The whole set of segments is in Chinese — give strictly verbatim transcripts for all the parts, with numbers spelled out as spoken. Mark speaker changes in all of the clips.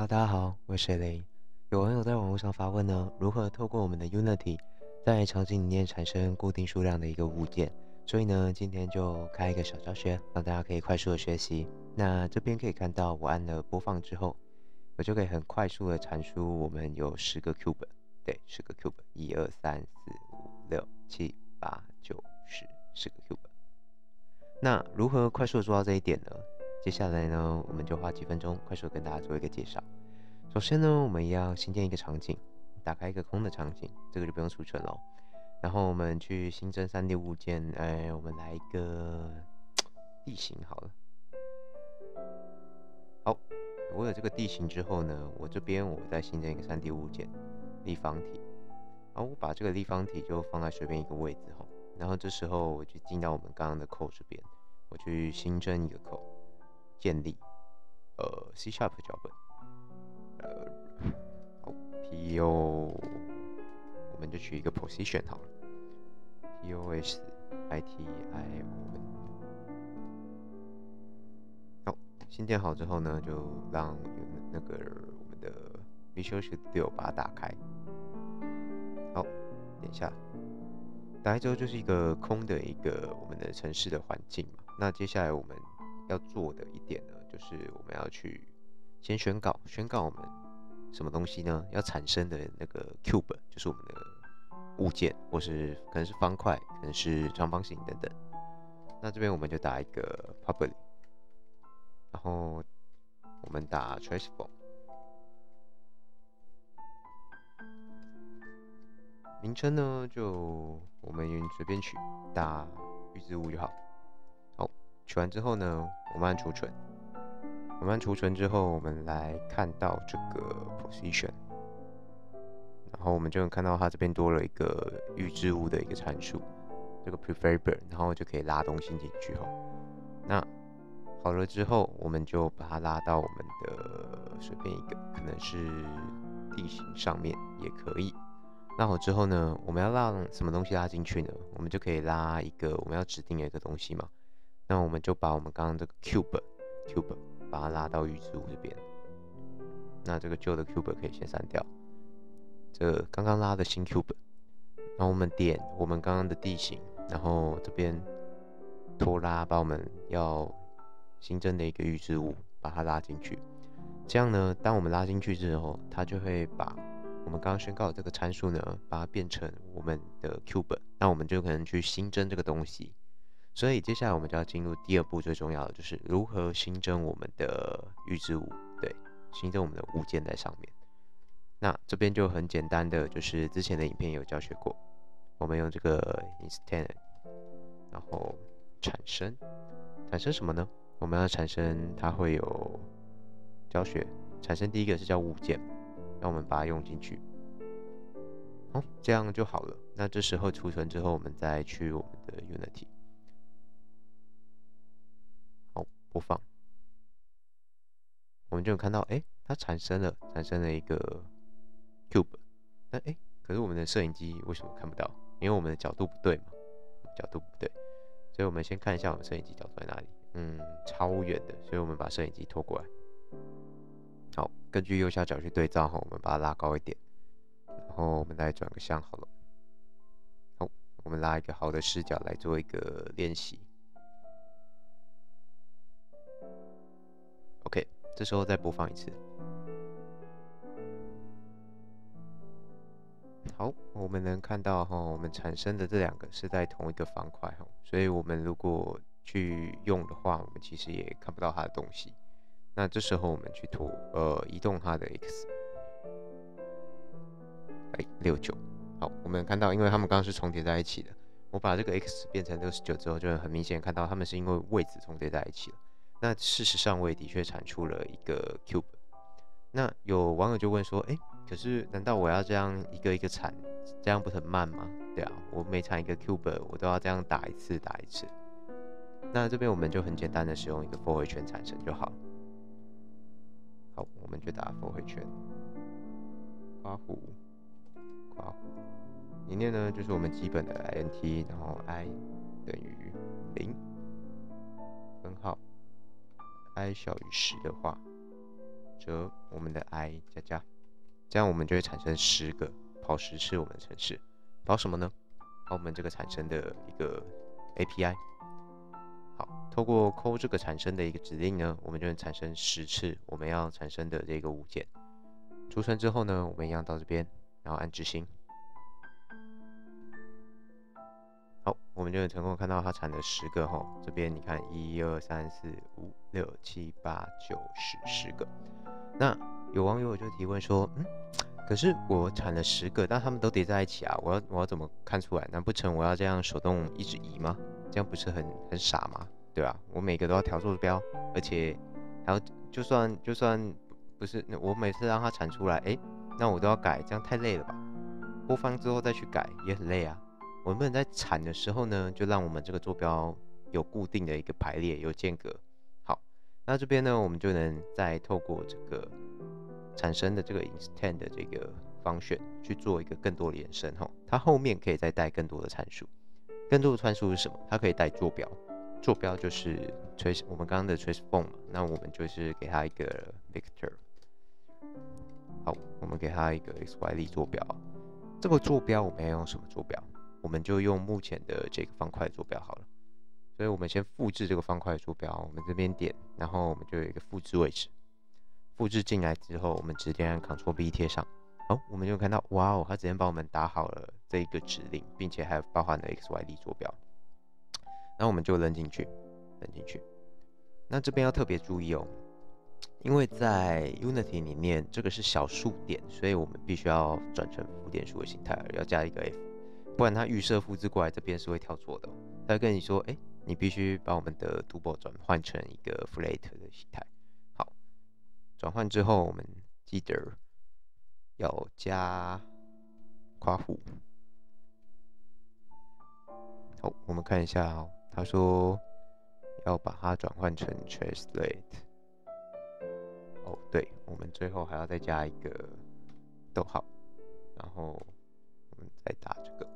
Speaker 1: Hello，大家好，我是雷。有网友在网络上发问呢，如何透过我们的 Unity 在场景里面产生固定数量的一个物件？所以呢，今天就开一个小教学，让大家可以快速的学习。那这边可以看到，我按了播放之后，我就可以很快速的阐述我们有十个 cube，对，十个 cube，一二三四五六七八九十，十个 cube。那如何快速的做到这一点呢？接下来呢，我们就花几分钟快速地跟大家做一个介绍。首先呢，我们要新建一个场景，打开一个空的场景，这个就不用储存了。然后我们去新增 三 D 物件，哎，我们来一个地形好了。好，我有这个地形之后呢，我这边我再新增一个 三 D 物件，立方体。然后我把这个立方体就放在随便一个位置哈。然后这时候我就进到我们刚刚的 code 这边，我去新增一个 code， 建立呃 C Sharp 脚本。呃，好 ，P O， 我们就取一个 position 好了 ，P O S I T I O N。好，新建好之后呢，就让那个我们的 Visual Studio 把它打开。好，点下，打开之后就是一个空的一个我们的城市的环境嘛。那接下来我们要做的一点呢，就是我们要去先宣告，宣告我们什么东西呢？要产生的那个 cube 就是我们的物件，或是可能是方块，可能是长方形等等。那这边我们就打一个 public， 然后我们打 transform， 名称呢就我们随便取，打预知物就好。好，取完之后呢，我们按储存。我们按储存之后，我们来看到这个 position， 然后我们就能看到它这边多了一个预知物的一个参数，这个 prefab， 然后就可以拉东西进去哈。那好了之后，我们就把它拉到我们的随便一个，可能是地形上面也可以。拉好之后呢，我们要让什么东西拉进去呢？我们就可以拉一个我们要指定的一个东西嘛。那我们就把我们刚刚这个 cube cube 把它拉到预知物这边。那这个旧的 cube 可以先删掉，这刚刚拉的新 cube， 然后我们点我们刚刚的地形，然后这边拖拉把我们要新增的一个预知物把它拉进去。这样呢，当我们拉进去之后，它就会把我们刚刚宣告的这个参数呢，把它变成我们的 cube， 那我们就可能去新增这个东西。所以接下来我们就要进入第二步，最重要的就是如何新增我们的预知物，对，新增我们的物件在上面。那这边就很简单的，就是之前的影片有教学过，我们用这个 instance， 然后产生，产生什么呢？我们要产生它会有教学，产生第一个是叫物件，让我们把它用进去。好，这样就好了。那这时候储存之后，我们再去我们的 Unity。好，播放，我们就看到，哎，它产生了，产生了一个 cube， 但哎，可是我们的摄影机为什么看不到？因为我们的角度不对嘛，角度不对，所以我们先看一下我们摄影机角度在哪里，嗯，超远的，所以我们把摄影机拖过来。好，根据右下角去对照哈，我们把它拉高一点，然后我们来转个向好了。好，我们拉一个好的视角来做一个练习。OK， 这时候再播放一次。好，我们能看到哈，我们产生的这两个是在同一个方块哈，所以我们如果去用的话，我们其实也看不到它的东西。那这时候我们去拖呃移动它的 x， 哎，六十九。好，我们看到，因为它们刚刚是重叠在一起的，我把这个 x 变成六十九之后，就很明显看到它们是因为位置重叠在一起了。那事实上我也的确产出了一个 cube。那有网友就问说，哎，可是难道我要这样一个一个产，这样不是很慢吗？对啊，我每产一个 cube， 我都要这样打一次打一次。那这边我们就很简单的使用一个 for 回圈产生就好。好，我们就打 for 回圈，括弧，括弧，里面呢就是我们基本的 int， 然后 i 等于零，分号 i 小于十的话， 折我们的 i 加加，这样我们就会产生十个跑十次我们的程式，跑什么呢？跑我们这个产生的一个 A P I。好，透过 call 这个产生的一个指令呢，我们就能产生十次我们要产生的这个物件。储存之后呢，我们一样到这边，然后按执行。好，我们就能成功看到它产了十个哈。这边你看，一二三四五六七八九十，十个。那有网友就提问说，嗯，可是我产了十个，但他们都叠在一起啊，我要我要怎么看出来？难不成我要这样手动一直移吗？这样不是很很傻吗？对啊，我每个都要调坐标，而且还要就算就算不是我每次让它产出来，哎，那我都要改，这样太累了吧？播放之后再去改也很累啊。我们不能在产的时候呢，就让我们这个坐标有固定的一个排列，有间隔。好，那这边呢，我们就能再透过这个产生的这个 instant 的这个function去做一个更多的延伸哈。它后面可以再带更多的参数，更多的参数是什么？它可以带坐标，坐标就是 trace 我们刚刚的 transform 嘛，那我们就是给它一个 vector。好，我们给它一个 x y 力坐标。这个坐标我们要用什么坐标？我们就用目前的这个方块坐标好了。所以我们先复制这个方块坐标，我们这边点，然后我们就有一个复制位置。复制进来之后，我们直接按 Ctrl V 贴上。好，我们就看到，哇哦，它直接帮我们打好了这一个指令，并且还包含了 x y 力坐标。那我们就扔进去，扔进去。那这边要特别注意哦。因为在 Unity 里面，这个是小数点，所以我们必须要转成负点数的形态，要加一个 f， 不然它预设复制过来这边是会跳错的、哦。它会跟你说，哎，你必须把我们的 double 转换成一个 flat 的形态。好，转换之后，我们记得要加括弧。好，我们看一下哦，他说要把它转换成 translate。哦，对，我们最后还要再加一个逗号，然后我们再打这个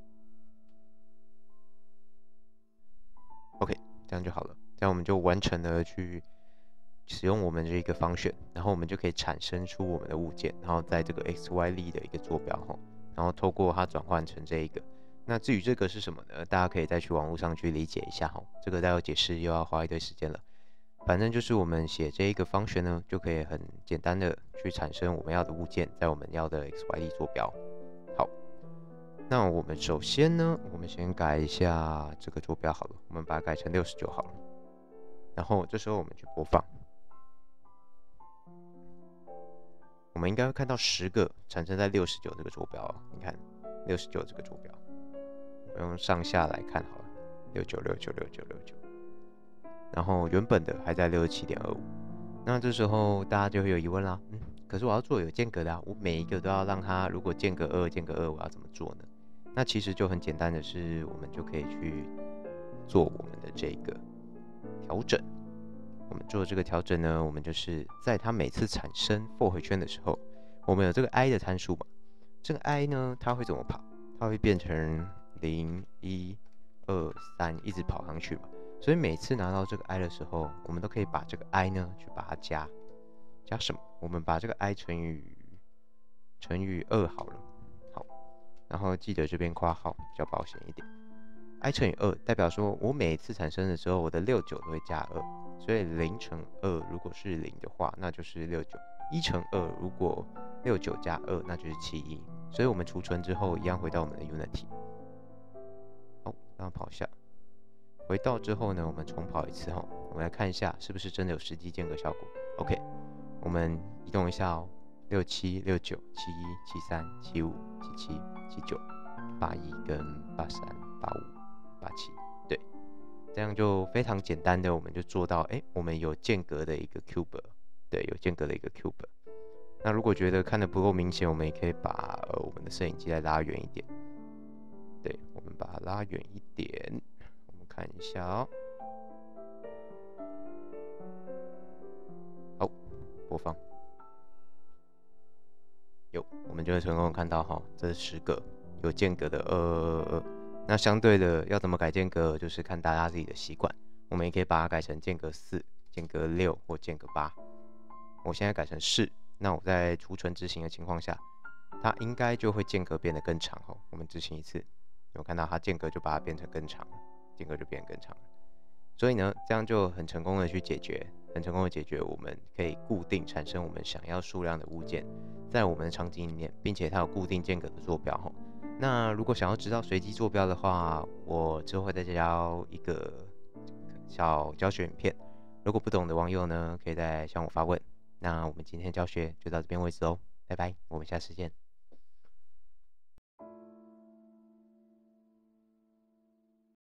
Speaker 1: ，OK， 这样就好了。这样我们就完成了去使用我们这个方选，然后我们就可以产生出我们的物件，然后在这个 x y 力的一个坐标哈，然后透过它转换成这一个。那至于这个是什么呢？大家可以再去网络上去理解一下哈，这个待会解释又要花一堆时间了。反正就是我们写这一个方选呢，就可以很简单的去产生我们要的物件，在我们要的 x y 力坐标。好，那我们首先呢，我们先改一下这个坐标好了，我们把它改成六十九好了。然后这时候我们去播放，我们应该会看到十个产生在六十九这个坐标、哦。你看六十九这个坐标，我们用上下来看好了，六九六九六九六九。然后原本的还在 六十七点二五， 那这时候大家就会有疑问啦，嗯，可是我要做有间隔的啊，我每一个都要让它，如果间隔二间隔二，我要怎么做呢？那其实就很简单的是，我们就可以去做我们的这个调整。我们做这个调整呢，我们就是在它每次产生 for 回圈的时候，我们有这个 i 的参数嘛，这个 i 呢，它会怎么跑？它会变成零、一、二、三，一直跑上去嘛。所以每次拿到这个 i 的时候，我们都可以把这个 i 呢去把它加，加什么？我们把这个 i 乘以乘以二好了，好，然后记得这边括号比较保险一点。i 乘以二代表说我每一次产生的时候，我的六九都会加二，所以零乘二如果是零的话，那就是六九；一乘二如果六九加二，那就是七一。所以我们储存之后，一样回到我们的 Unity。好，让它跑下。回到之后呢，我们重跑一次哈，我们来看一下是不是真的有实际间隔效果。OK， 我们移动一下哦，六七、六九、七一、七三、七五、七七、七九、八一跟八三、八五、八七，对，这样就非常简单的，我们就做到，哎，我们有间隔的一个 cube， 对，有间隔的一个 cube。那如果觉得看得不够明显，我们也可以把、呃、我们的摄影机再拉远一点，对，我们把它拉远一点。看一下哦，好，播放，有，我们就会成功看到哈，这是十个有间隔的二二二二。那相对的，要怎么改间隔，就是看大家自己的习惯。我们也可以把它改成间隔四、间隔六或间隔八。 我现在改成是，那我在储存执行的情况下，它应该就会间隔变得更长哦。我们执行一次，有看到它间隔就把它变成更长，间隔就变得更长了。所以呢，这样就很成功的去解决，很成功的解决我们可以固定产生我们想要数量的物件，在我们的场景里面，并且它有固定间隔的坐标。那如果想要知道随机坐标的话，我之后会再教一个小教学影片。如果不懂的网友呢，可以再向我发问。那我们今天教学就到这边为止哦，拜拜，我们下次见。